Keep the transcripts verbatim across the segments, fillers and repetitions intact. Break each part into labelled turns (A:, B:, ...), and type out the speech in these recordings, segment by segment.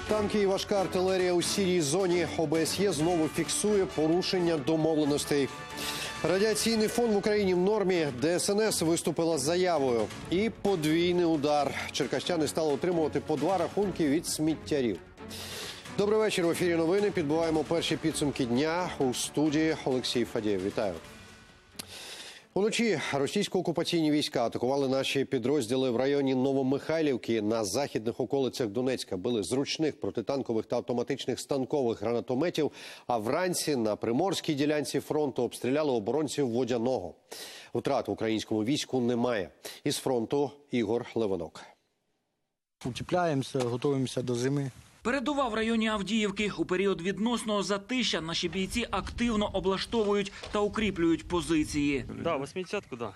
A: Танки і важка артилерія у сірій зоні. О Б С Є знову фіксує порушення домовленостей. Радіаційний фон в Україні в нормі. Д С Н С виступила з заявою. І подвійний удар. Черкащани стали отримувати по два рахунки від сміттярів. Добрий вечір. В ефірі новини. Підбиваємо перші підсумки дня. У студії Олексій Фадєєв. Вітаю. Уночі російсько-окупаційні війська атакували наші підрозділи в районі Новомихайлівки на західних околицях Донецька. Били з ручних протитанкових та автоматичних станкових гранатометів, а вранці на приморській ділянці фронту обстріляли оборонців Водяного. Втрат в українському війську немає. Із фронту Ігор Левинок.
B: Утепляємося, готуємося до зими.
C: Передова в районі Авдіївки. У період відносного затища наші бійці активно облаштовують та укріплюють позиції.
D: Да, восьмидесятку, да.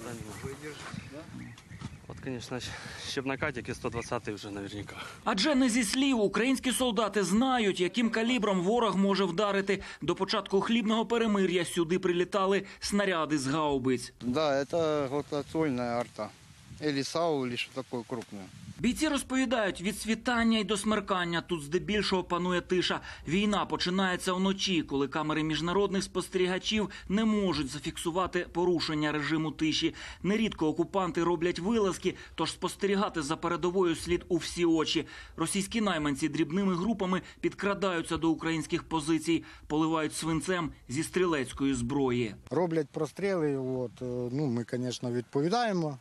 D: От, конечно, ще б на катіки сто двадцятий вже наверняка.
C: Адже не зі слів українські солдати знають, яким калібром ворог може вдарити. До початку хлібного перемир'я сюди прилітали снаряди з гаубиць.
E: Да, це ротаційна арта. Или САУ, или що таке крупне.
C: Бійці розповідають, від світання й до смеркання тут здебільшого панує тиша. Війна починається вночі, коли камери міжнародних спостерігачів не можуть зафіксувати порушення режиму тиші. Нерідко окупанти роблять вилазки, тож спостерігати за передовою слід у всі очі. Російські найманці дрібними групами підкрадаються до українських позицій, поливають свинцем зі стрілецької зброї.
B: Роблять простріли, от, ну, ми, звісно, відповідаємо.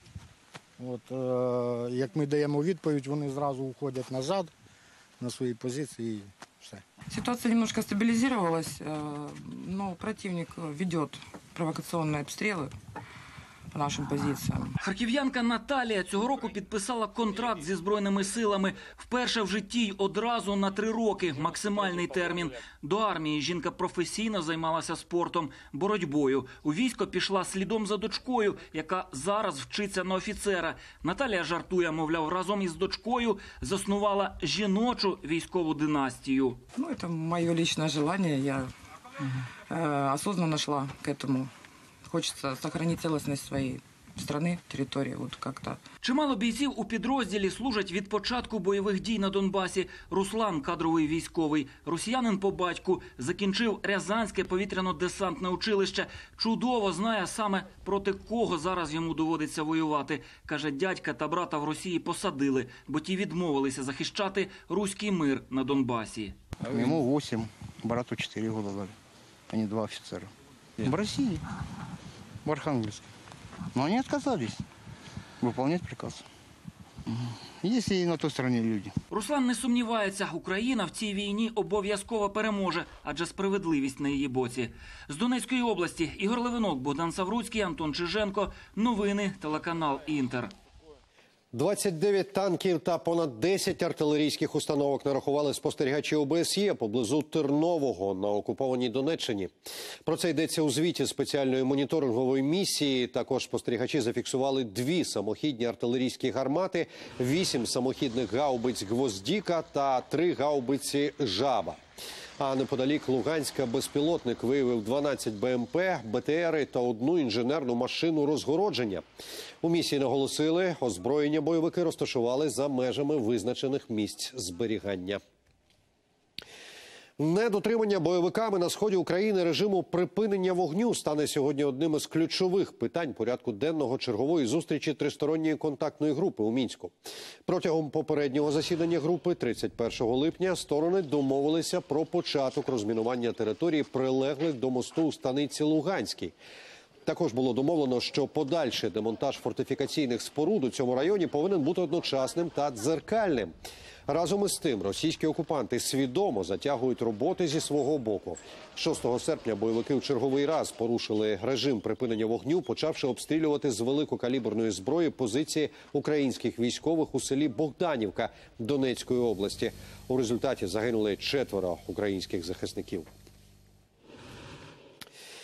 B: От, е, як ми даємо відповідь, вони зразу уходять назад на свої позиції і все.
F: Ситуация немножко стабилизировалась, э, но противник ведет провокационные обстрелы по нашим позиціям.
C: Харків'янка Наталія цього року підписала контракт зі Збройними силами. Вперше в житті й одразу на три роки. Максимальний термін. До армії жінка професійно займалася спортом, боротьбою. У військо пішла слідом за дочкою, яка зараз вчиться на офіцера. Наталія жартує, мовляв, разом із дочкою заснувала жіночу військову династію.
F: Ну, это мое личное желание, я э, осознанно шла к этому. Хочется сохранить целостность своей страны, территории, вот как-то.
C: Чимало бійців у підрозділі служать від початку бойових дій на Донбасі. Руслан – кадровий військовий, росіянин по батьку, закінчив Рязанське повітряно-десантне училище. Чудово знає саме, проти кого зараз йому доводиться воювати. Каже, дядька та брата в Росії посадили, бо ті відмовилися захищати руський мир на Донбасі.
E: Йому вісім, брату чотири роки дали, а не два офіцера. В Росії. В Архангельске. Но они отказались выполнять приказ. Есть и на той стороне люди.
C: Руслан не сумнівається, Україна в цій війні обов'язково переможе, адже справедливість на її боці. З Донецької області Ігор Левинок, Богдан Савруцький, Антон Чиженко. Новини, телеканал Інтер.
A: двадцять дев'ять танків та понад десять артилерійських установок нарахували спостерігачі О Б С Є поблизу Тернового на окупованій Донеччині. Про це йдеться у звіті спеціальної моніторингової місії. Також спостерігачі зафіксували дві самохідні артилерійські гармати, вісім самохідних гаубиць «Гвоздіка» та три гаубиці «Жаба». А неподалік Луганська безпілотник виявив дванадцять Б М П, Б Т Ери та одну інженерну машину розгородження. У місії наголосили, озброєння бойовики розташували за межами визначених місць зберігання. Недотримання бойовиками на сході України режиму припинення вогню стане сьогодні одним із ключових питань порядку денного чергової зустрічі тристоронньої контактної групи у Мінську. Протягом попереднього засідання групи тридцять першого липня сторони домовилися про початок розмінування території, прилеглих до мосту у станиці Луганській. Також було домовлено, що подальший демонтаж фортифікаційних споруд у цьому районі повинен бути одночасним та дзеркальним. Разом із тим, російські окупанти свідомо затягують роботи зі свого боку. шостого серпня бойовики в черговий раз порушили режим припинення вогню, почавши обстрілювати з великокаліберної зброї позиції українських військових у селі Богданівка Донецької області. У результаті загинули четверо українських захисників.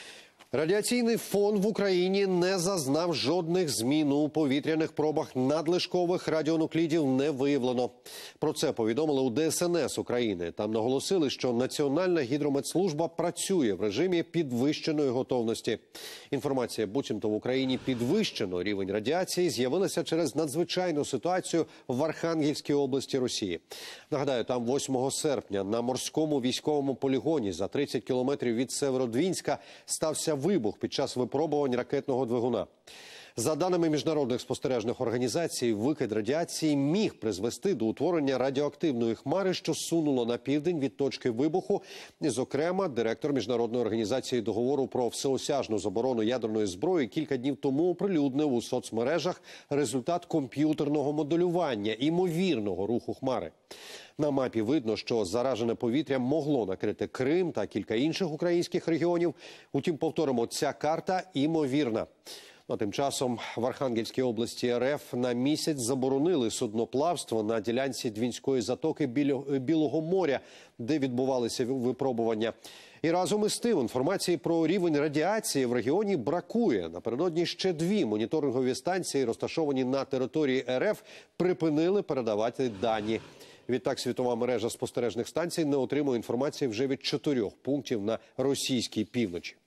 A: Радіаційний фон в Україні не зазнав жодних змін. У повітряних пробах надлишкових радіонуклідів не виявлено. Про це повідомили у Де ес ен ес України. Там наголосили, що Національна гідрометслужба працює в режимі підвищеної готовності. Інформація, буцімто в Україні підвищено рівень радіації, з'явилася через надзвичайну ситуацію в Архангельській області Росії. Нагадаю, там восьмого серпня на морському військовому полігоні за тридцять кілометрів від Северодвінська стався вибух під час випробувань ракетного двигуна. За даними міжнародних спостережних організацій, викид радіації міг призвести до утворення радіоактивної хмари, що сунуло на південь від точки вибуху. І, зокрема, директор Міжнародної організації договору про всеосяжну заборону ядерної зброї кілька днів тому оприлюднив у соцмережах результат комп'ютерного моделювання імовірного руху хмари. На мапі видно, що заражене повітря могло накрити Крим та кілька інших українських регіонів. Утім, повторимо, ця карта імовірна. А тим часом в Архангельській області ер еф на місяць заборонили судноплавство на ділянці Двінської затоки Білого моря, де відбувалися випробування. І разом із тим інформації про рівень радіації в регіоні бракує. Напередодні ще дві моніторингові станції, розташовані на території ер еф, припинили передавати дані. Відтак, світова мережа спостережних станцій не отримує інформації вже від чотирьох пунктів на російській півночі.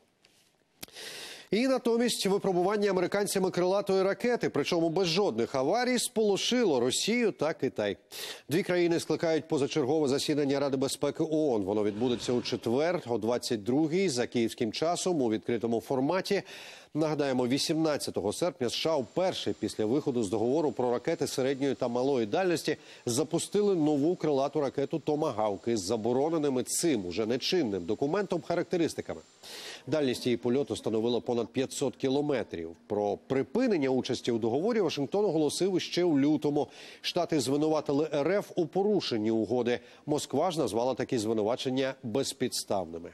A: І натомість випробування американцями крилатої ракети, причому без жодних аварій, сполошило Росію та Китай. Дві країни скликають позачергове засідання Ради безпеки ООН. Воно відбудеться у четвер о двадцять другій за київським часом у відкритому форматі. Нагадаємо, вісімнадцятого серпня США вперше після виходу з договору про ракети середньої та малої дальності запустили нову крилату ракету «Томагавк» із забороненими цим уже нечинним документом характеристиками. Дальність її польоту становила понад п'ятсот кілометрів. Про припинення участі у договорі Вашингтон оголосив ще у лютому. Штати звинуватили ер еф у порушенні угоди. Москва ж назвала такі звинувачення безпідставними.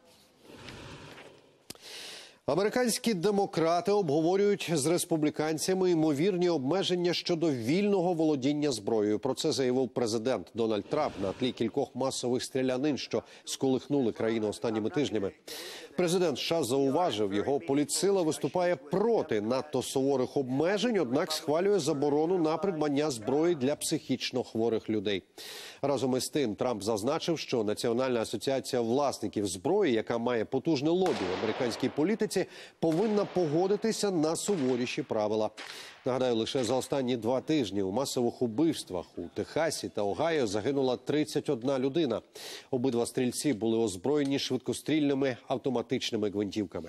A: Американські демократи обговорюють з республіканцями ймовірні обмеження щодо вільного володіння зброєю. Про це заявив президент Дональд Трамп на тлі кількох масових стрілянин, що сколихнули країну останніми тижнями. Президент США зауважив, його політсила виступає проти надто суворих обмежень, однак схвалює заборону на придбання зброї для психічно хворих людей. Разом із тим, Трамп зазначив, що Національна асоціація власників зброї, яка має потужне лобі в американській політиці, повинна погодитися на суворіші правила. Нагадаю, лише за останні два тижні у масових убивствах у Техасі та Огайо загинула тридцять одна людина. Обидва стрільці були озброєні швидкострільними автоматичними гвинтівками.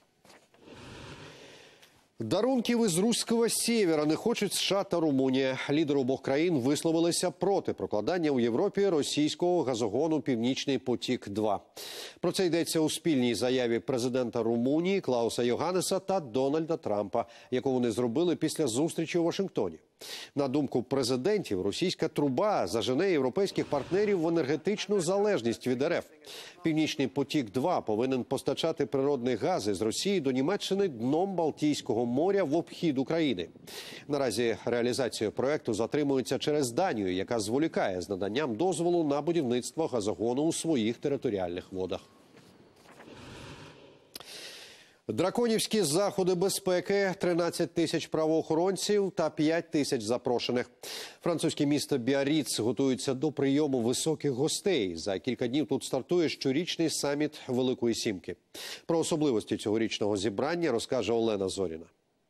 A: Дарунків із руського сєвєра не хочуть США та Румунія. Лідери обох країн висловилися проти прокладання у Європі російського газогону «Північний потік-два». Про це йдеться у спільній заяві президента Румунії Клауса Йоганнеса та Дональда Трампа, яку вони зробили після зустрічі у Вашингтоні. На думку президентів, російська труба зажене європейських партнерів в енергетичну залежність від ер еф. «Північний потік-два» повинен постачати природний газ із Росії до Німеччини дном Балтійського моря в обхід України. Наразі реалізація проекту затримується через Данію, яка зволікає з наданням дозволу на будівництво газогону у своїх територіальних водах. Драконівські заходи безпеки, тринадцять тисяч правоохоронців та п'ять тисяч запрошених. Французьке місто Біарріц готується до прийому високих гостей. За кілька днів тут стартує щорічний саміт Великої Сімки. Про особливості цьогорічного зібрання розкаже Олена Зоріна.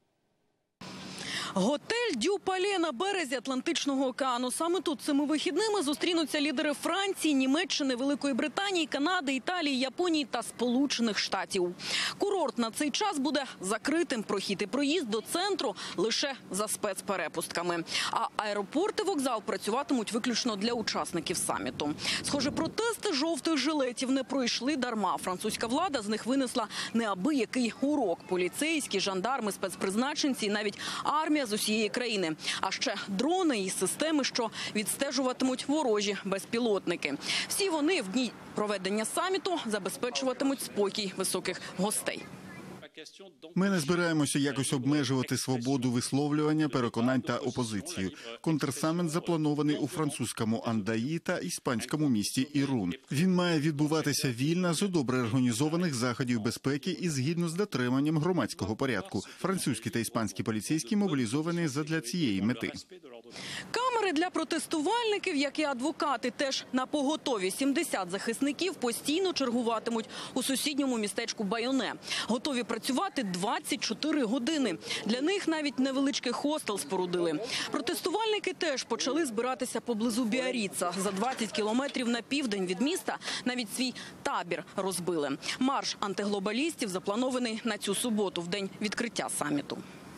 G: Готель «Дю Пале» на березі Атлантичного океану. Саме тут цими вихідними зустрінуться лідери Франції, Німеччини, Великої Британії, Канади, Італії, Японії та Сполучених Штатів. Курорт на цей час буде закритим. Прохід і проїзд до центру лише за спецперепустками. А аеропорт і вокзал працюватимуть виключно для учасників саміту. Схоже, протести жовтих жилетів не пройшли дарма. Французька влада з них винесла неабиякий урок. Поліцейські, жандарми, спецпризначенці і навіть армія з усієї країни. А ще дрони і системи, що відстежуватимуть ворожі безпілотники. Всі вони в дні проведення саміту забезпечуватимуть спокій високих гостей.
H: Ми не збираємося якось обмежувати свободу висловлювання, переконань та опозицію. Контрсаміт запланований у французькому Андаї та іспанському місті Ірун. Він має відбуватися вільно з добре організованих заходів безпеки і згідно з дотриманням громадського порядку. Французькі та іспанські поліцейські мобілізовані задля цієї мети.
G: Камери для протестувальників, як і адвокати, теж на поготові. сімдесят захисників постійно чергуватимуть у сусідньому містечку Байоне. Готові працювати двадцять чотири години. Для них навіть невеличкий хостел спорудили. Протестувальники теж почали збиратися поблизу Біаріца. За двадцять кілометрів на південь від міста навіть свій табір розбили. Марш антиглобалістів запланований на цю суботу, в день відкриття саміту.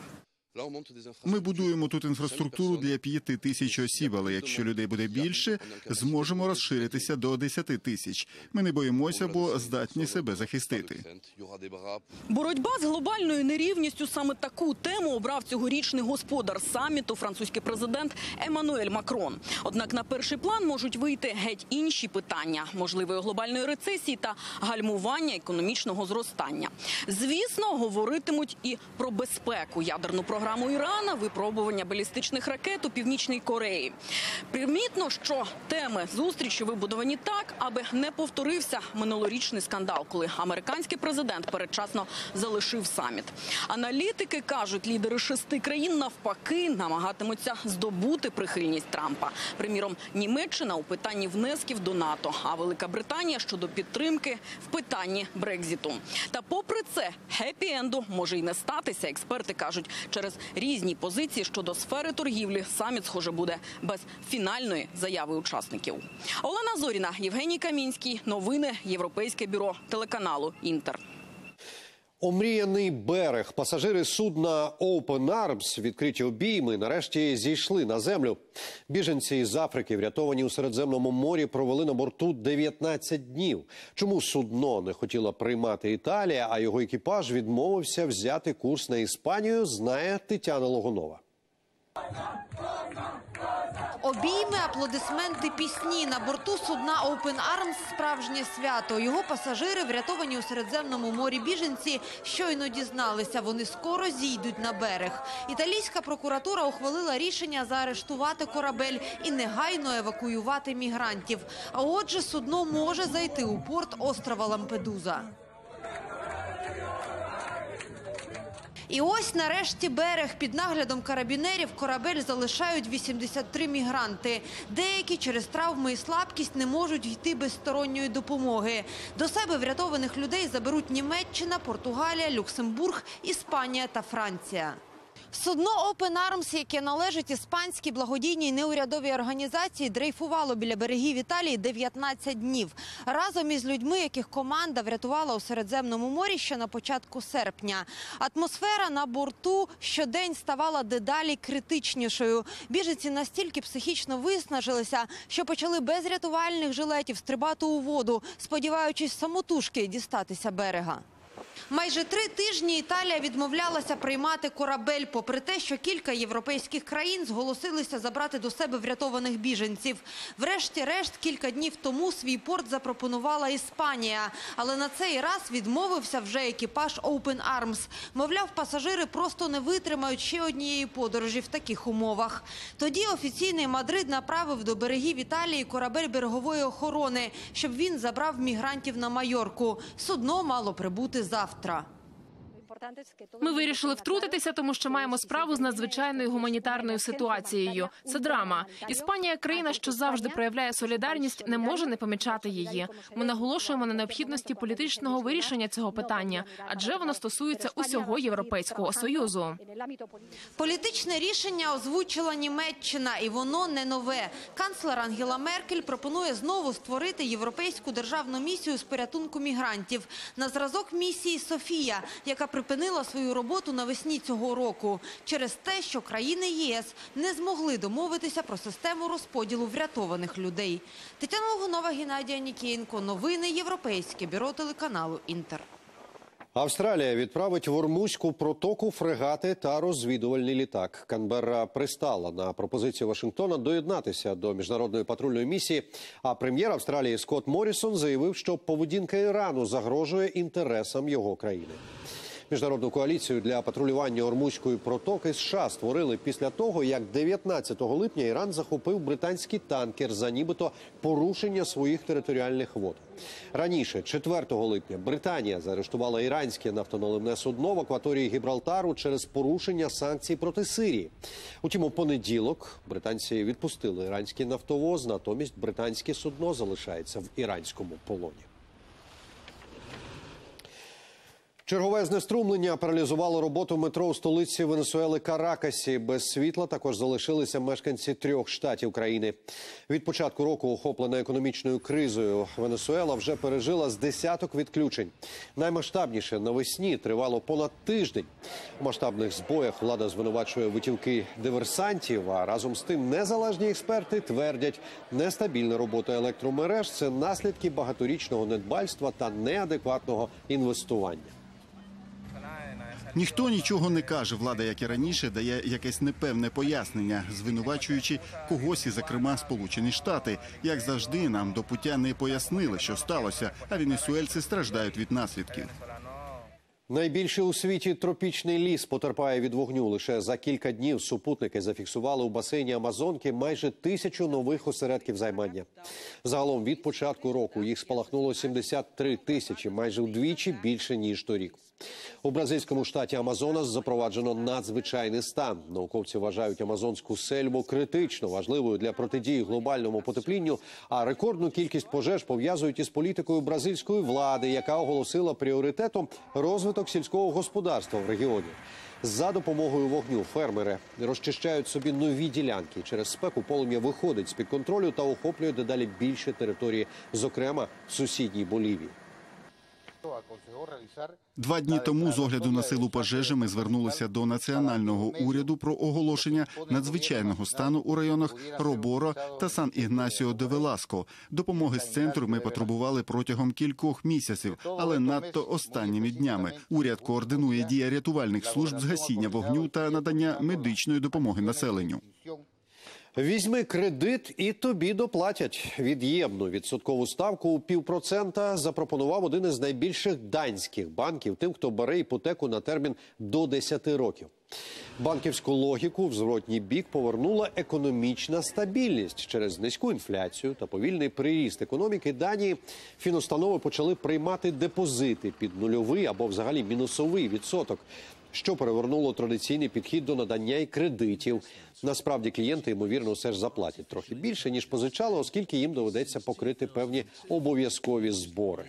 H: Ми будуємо тут інфраструктуру для п'яти тисяч осіб, але якщо людей буде більше, зможемо розширитися до десяти тисяч. Ми не боїмося, бо здатні себе захистити.
G: Боротьба з глобальною нерівністю – саме таку тему обрав цьогорічний господар саміту французький президент Еммануель Макрон. Однак на перший план можуть вийти геть інші питання – можливої глобальної рецесії та гальмування економічного зростання. Звісно, говоритимуть і про безпеку, ядерну програму Ірана, випробування балістичних ракет у Північній Кореї. Примітно, що теми зустрічі вибудовані так, аби не повторився минулорічний скандал, коли американський президент передчасно залишив саміт. Аналітики кажуть, лідери шести країн навпаки намагатимуться здобути прихильність Трампа. Приміром, Німеччина у питанні внесків до НАТО, а Велика Британія щодо підтримки в питанні Брекзиту. Та попри це, хеппі-енду може й не статися. Експерти кажуть, через різні позиції щодо сфери торгівлі саміт, схоже, буде без фінальної заяви учасників. Олена Зоріна, Євгеній Камінський. Новини Європейське бюро телеканалу «Інтер».
A: Омріяний берег. Пасажири судна Open Arms, відкриті обійми, нарешті зійшли на землю. Біженці з Африки, врятовані у Середземному морі, провели на борту дев'ятнадцять днів. Чому судно не хотіла приймати Італія, а його екіпаж відмовився взяти курс на Іспанію, знає Тетяна Логунова.
I: Обійми, аплодисменти, пісні. На борту судна Open Arms справжнє свято. Його пасажири, врятовані у Середземному морі біженці, щойно дізналися, вони скоро зійдуть на берег. Італійська прокуратура ухвалила рішення заарештувати корабель і негайно евакуювати мігрантів. А отже, судно може зайти у порт острова Лампедуза. І ось нарешті берег. Під наглядом карабінерів корабель залишають вісімдесят три мігранти. Деякі через травми і слабкість не можуть йти без сторонньої допомоги. До себе врятованих людей заберуть Німеччина, Португалія, Люксембург, Іспанія та Франція. Судно Open Arms, яке належить іспанській благодійній неурядовій організації, дрейфувало біля берегів Італії дев'ятнадцять днів. Разом із людьми, яких команда врятувала у Середземному морі ще на початку серпня. Атмосфера на борту щодень ставала дедалі критичнішою. Біженці настільки психічно виснажилися, що почали без рятувальних жилетів стрибати у воду, сподіваючись самотужки дістатися берега. Майже три тижні Італія відмовлялася приймати корабель, попри те, що кілька європейських країн зголосилися забрати до себе врятованих біженців. Врешті-решт, кілька днів тому свій порт запропонувала Іспанія. Але на цей раз відмовився вже екіпаж Open Arms. Мовляв, пасажири просто не витримають ще однієї подорожі в таких умовах. Тоді офіційний Мадрид направив до берегів Італії корабель берегової охорони, щоб він забрав мігрантів на Майорку. Судно мало прибути завтра.
J: Ми вирішили втрутитися, тому що маємо справу з надзвичайною гуманітарною ситуацією. Це драма. Іспанія, країна, що завжди проявляє солідарність, не може не помічати її. Ми наголошуємо на необхідності політичного вирішення цього питання, адже воно стосується усього Європейського Союзу.
I: Політичне рішення озвучила Німеччина, і воно не нове. Канцлер Ангела Меркель пропонує знову створити європейську державну місію з порятунку мігрантів на зразок місії «Софія», яка припинила свою роботу навесні цього року через те, що країни ЄС не змогли домовитися про систему розподілу врятованих людей. Тетяна Логунова, Геннадій Анікієнко. Новини Європейське бюро телеканалу «Інтер».
A: Австралія відправить в Ормузьку протоку фрегати та розвідувальний літак. Канберра пристала на пропозицію Вашингтона доєднатися до міжнародної патрульної місії. А прем'єр Австралії Скотт Моррісон заявив, що поведінка Ірану загрожує інтересам його країни. Міжнародну коаліцію для патрулювання Ормузької протоки США створили після того, як дев'ятнадцятого липня Іран захопив британський танкер за нібито порушення своїх територіальних вод. Раніше, четвертого липня, Британія заарештувала іранське нафтоналивне судно в акваторії Гібралтару через порушення санкцій проти Сирії. Утім, у понеділок британці відпустили іранський нафтовоз, натомість британське судно залишається в іранському полоні. Чергове знеструмлення паралізувало роботу метро у столиці Венесуели Каракасі. Без світла також залишилися мешканці трьох штатів країни. Від початку року, охоплена економічною кризою, Венесуела вже пережила з десяток відключень. Наймасштабніше навесні тривало понад тиждень. У масштабних збоях влада звинувачує витівки диверсантів, а разом з тим незалежні експерти твердять, нестабільна робота електромереж – це наслідки багаторічного недбальства та неадекватного інвестування.
H: Ніхто нічого не каже. Влада, як і раніше, дає якесь непевне пояснення, звинувачуючи когось і, зокрема, Сполучені Штати. Як завжди, нам до пуття не пояснили, що сталося, а венесуельці страждають від наслідків.
A: Найбільший у світі тропічний ліс потерпає від вогню. Лише за кілька днів супутники зафіксували у басейні Амазонки майже тисячу нових осередків займання. Загалом від початку року їх спалахнуло сімдесят три тисячі, майже вдвічі більше, ніж торік. У бразильському штаті Амазонас запроваджено надзвичайний стан. Науковці вважають амазонську сельву критично важливою для протидії глобальному потеплінню, а рекордну кількість пожеж пов'язують із політикою бразильської влади, яка оголосила пріоритетом розвиток сільського господарства в регіоні. За допомогою вогню фермери розчищають собі нові ділянки. Через спеку полум'я виходить з-під контролю та охоплює дедалі більше території, зокрема в сусідній Болівії.
H: Два дні тому, з огляду на силу пожежі, ми звернулися до національного уряду про оголошення надзвичайного стану у районах Роборо та Сан-Ігнасіо-де-Веласко. Допомоги з центру ми потребували протягом кількох місяців, але надто останніми днями. Уряд координує дії рятувальних служб з гасіння вогню та надання медичної допомоги населенню.
A: Візьми кредит і тобі доплатять. Від'ємну відсоткову ставку у півпроцента запропонував один із найбільших данських банків тим, хто бере іпотеку на термін до десяти років. Банківську логіку в зворотній бік повернула економічна стабільність. Через низьку інфляцію та повільний приріст економіки Данії фінустанови почали приймати депозити під нульовий або взагалі мінусовий відсоток, що перевернуло традиційний підхід до надання і кредитів. Насправді клієнти, ймовірно, все ж заплатять трохи більше, ніж позичали, оскільки їм доведеться покрити певні обов'язкові збори.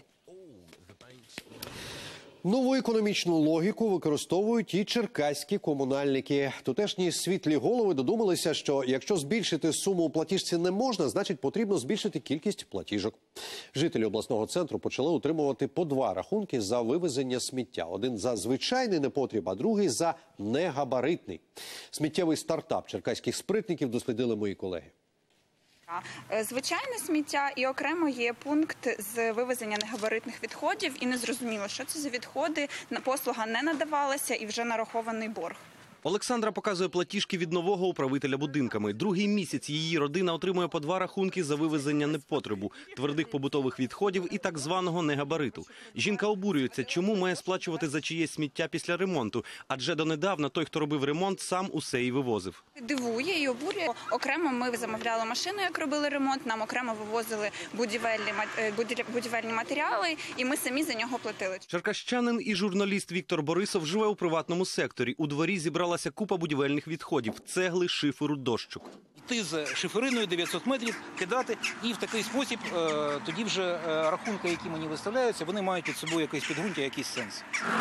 A: Нову економічну логіку використовують і черкаські комунальники. Тутешні світлі голови додумалися, що якщо збільшити суму у платіжці не можна, значить потрібно збільшити кількість платіжок. Жителі обласного центру почали отримувати по два рахунки за вивезення сміття. Один за звичайний непотріб, а другий за негабаритний. Сміттєвий стартап черкаських спритників дослідили мої колеги.
K: Звичайне сміття і окремо є пункт з вивезення негабаритних відходів. І не зрозуміло, що це за відходи, послуга не надавалася і вже нарахований борг.
L: Олександра показує платіжки від нового управителя будинками. Другий місяць її родина отримує по два рахунки за вивезення непотребу, твердих побутових відходів і так званого негабариту. Жінка обурюється, чому має сплачувати за чиєсь сміття після ремонту, адже донедавна той, хто робив ремонт, сам усе і вивозив.
K: Дивує і обурює. Окремо ми замовляли машину, як робили ремонт, нам окремо вивозили будівельні, будівельні матеріали, і ми самі за нього платили.
L: Черкащанин і журналіст Віктор Борисов живе у приватному секторі. У дворі зібрала купа будівельних відходів – цегли, шиферу, дощок.
M: Йти з шифериною дев'ятсот метрів, кидати, і в такий спосіб е, тоді вже е, рахунки, які мені виставляються, вони мають під собою якесь підґрунтя, якийсь сенс.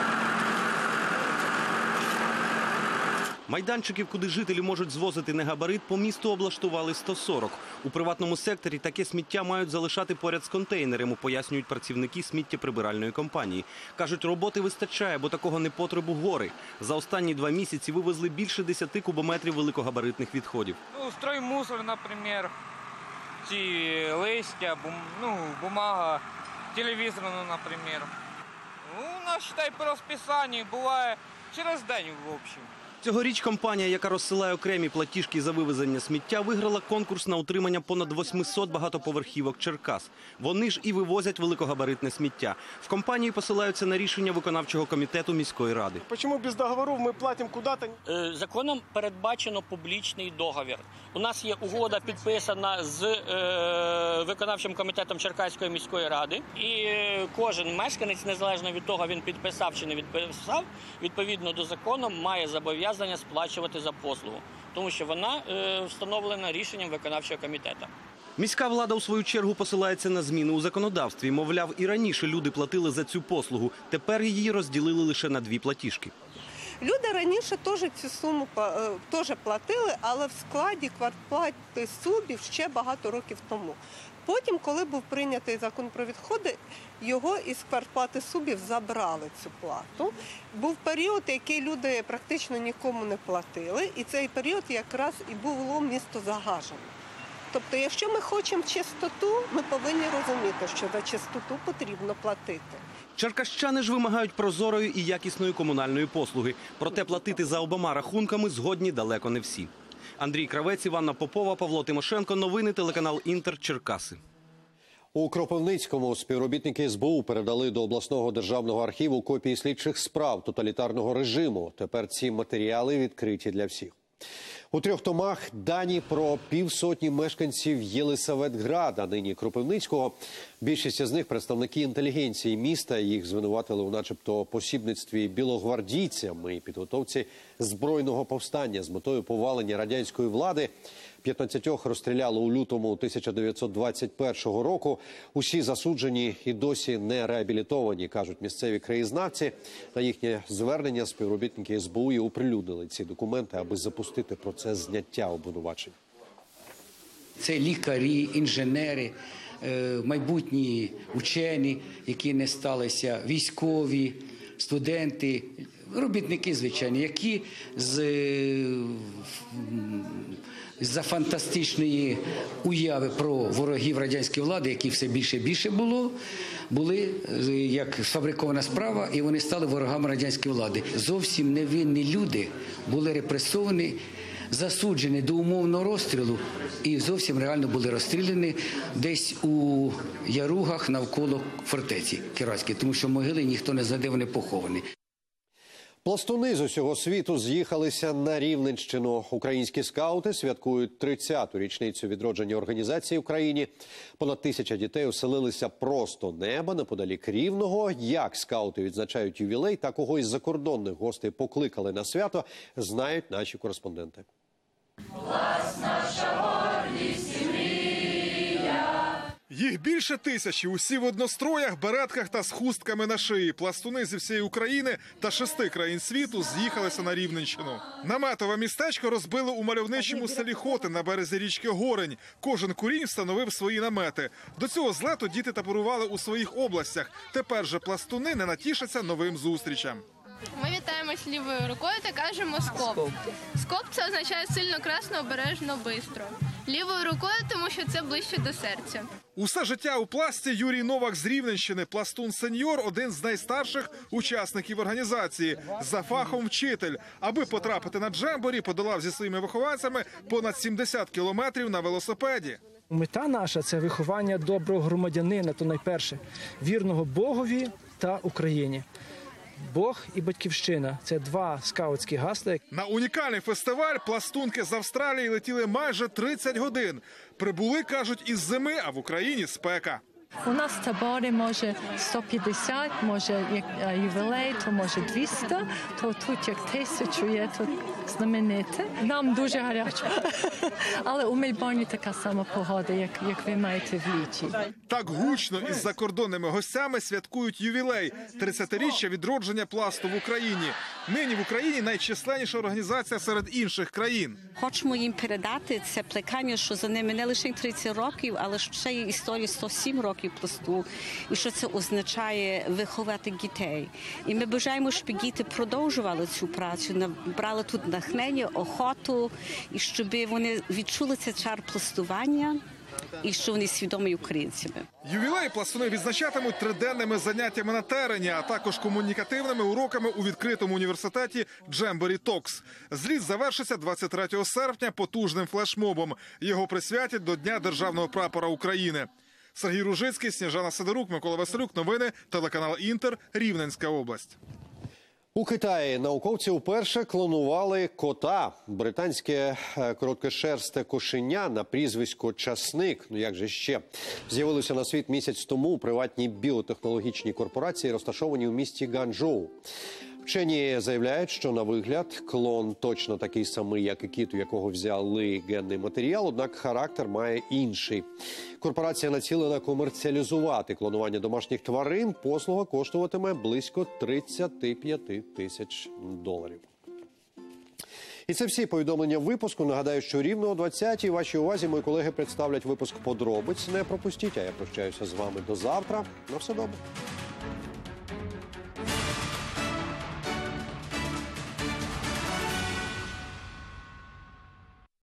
L: Майданчиків, куди жителі можуть звозити негабарит, по місту облаштували сто сорок. У приватному секторі таке сміття мають залишати поряд з контейнерами, пояснюють працівники сміттєприбиральної компанії. Кажуть, роботи вистачає, бо такого непотребу гори. За останні два місяці вивезли більше десяти кубометрів великогабаритних відходів.
N: Ну, строймусор, наприклад, ці листя, бум, ну, бумага, телевізор, наприклад. Ну, у нас, считай, по розписанню буває через день, в общем.
L: Цьогоріч компанія, яка розсилає окремі платіжки за вивезення сміття, виграла конкурс на утримання понад восьмисот багатоповерхівок Черкас. Вони ж і вивозять великогабаритне сміття. В компанії посилаються на рішення виконавчого комітету міської ради.
O: Чому без договору ми платимо куди-то?
P: Законом передбачено публічний договір. У нас є угода підписана з е, виконавчим комітетом Черкаської міської ради. І е, кожен мешканець, незалежно від того, він підписав чи не підписав, відповідно до закону, має зобов'язання сплачувати за послугу. Тому що вона е, встановлена рішенням виконавчого комітету.
L: Міська влада, у свою чергу, посилається на зміни у законодавстві. Мовляв, і раніше люди платили за цю послугу. Тепер її розділили лише на дві платіжки.
Q: Люди раніше теж цю суму теж платили, але в складі квартплати субів ще багато років тому. Потім, коли був прийнятий закон про відходи, його із квартплати субів забрали цю плату. Був період, який люди практично нікому не платили, і цей період якраз і було місто загажено. Тобто, якщо ми хочемо чистоту, ми повинні розуміти, що за чистоту потрібно платити.
L: Черкащани ж вимагають прозорої і якісної комунальної послуги. Проте платити за обома рахунками згодні далеко не всі. Андрій Кравець, Іванна Попова, Павло Тимошенко. Новини, телеканал Інтер, Черкаси.
A: У Кропивницькому співробітники ес бе у передали до обласного державного архіву копії слідчих справ тоталітарного режиму. Тепер ці матеріали відкриті для всіх. У трьох томах дані про півсотні мешканців Єлисаветграда, нині Кропивницького. Більшість з них – представники інтелігенції міста. Їх звинуватили у начебто посібництві білогвардійцям і підготовці збройного повстання з метою повалення радянської влади. п'ятнадцятьох розстріляли у лютому тисяча дев'ятсот двадцять першого року. Усі засуджені і досі не реабілітовані, кажуть місцеві краєзнавці. На їхнє звернення співробітники ес бе у і оприлюднили ці документи, аби запустити процес зняття обвинувачень.
R: Це лікарі, інженери, майбутні учені, які не сталися, військові, студенти, робітники, звичайно, які з за фантастичної уяви про ворогів радянської влади, які все більше і більше було, були як сфабрикована справа, і вони стали ворогами радянської влади. Зовсім невинні люди були репресовані, засуджені до умовного розстрілу і зовсім реально були розстріляні десь у яругах навколо фортеці Кіратської, тому що могили ніхто не знайде, вони поховані.
A: Пластуни з усього світу з'їхалися на Рівненщину. Українські скаути святкують тридцяту річницю відродження організації в країні. Понад тисяча дітей оселилися просто неба неподалік Рівного. Як скаути відзначають ювілей та кого із закордонних гостей покликали на свято, знають наші кореспонденти.
S: Власна наша гордість і мрія.
T: Їх більше тисячі, усі в одностроях, беретках та з хустками на шиї. Пластуни зі всієї України та шести країн світу з'їхалися на Рівненщину. Наметове містечко розбили у мальовничому селі Хоти на березі річки Горень. Кожен курінь встановив свої намети. До цього злету діти таборували у своїх областях. Тепер же пластуни не натішаться новим зустрічам.
U: Ми вітаємось лівою рукою та кажемо «скоп». «Скоп» – це означає сильно, красно, обережно, бистро. Лівою рукою, тому що це ближче до серця.
T: Усе життя у пласті Юрій Новак з Рівненщини. Пластун-сеньор – один з найстарших учасників організації. За фахом вчитель. Аби потрапити на джемборі, подолав зі своїми вихованцями понад сімдесят кілометрів на велосипеді.
V: Мета наша – це виховання доброго громадянина, то найперше, вірного Богові та Україні. Бог і батьківщина – це два скаутські гасла.
T: На унікальний фестиваль пластунки з Австралії летіли майже тридцять годин. Прибули, кажуть, із зими, а в Україні спека.
W: У нас в таборі може сто п'ятдесят, може як ювілей, то може двісті, то тут як тисячу є, тут знамените. Нам дуже гарячо, але у Мельбурні така сама погода, як, як ви маєте в літі.
T: Так гучно із закордонними гостями святкують ювілей – тридцятиріччя відродження пласту в Україні. Нині в Україні найчисленніша організація серед інших країн.
X: Хочемо їм передати це плекання, що за ними не лише тридцять років, але ще є історія сто сім років пласту, і що це означає виховати дітей. І ми бажаємо, щоб діти продовжували цю працю, набрали тут натхнення, охоту, і щоб вони відчули цей чар пластування, і що вони свідомі українцями.
T: Ювілей пластуни відзначатимуть триденними заняттями на терені, а також комунікативними уроками у відкритому університеті Джембері Токс. Зліт завершиться двадцять третього серпня потужним флешмобом. Його присвятять до Дня державного прапора України. Сергій Ружицький, Сніжана Сидорук, Микола Василюк. Новини, телеканал Інтер, Рівненська область.
A: У Китаї науковці вперше клонували кота. Британське короткошерсте кошеня на прізвисько Часник, ну як же ще, з'явилося на світ місяць тому у приватній біотехнологічній корпорації, розташованій у місті Ганчжоу. Вчені заявляють, що на вигляд клон точно такий самий, як і кіт, у якого взяли генний матеріал, однак характер має інший. Корпорація націлена комерціалізувати клонування домашніх тварин. Послуга коштуватиме близько тридцять п'ять тисяч доларів. І це всі повідомлення випуску. Нагадаю, що рівно о двадцятій вашій увазі мої колеги представлять випуск подробиць. Не пропустіть, а я прощаюся з вами до завтра. На все добре.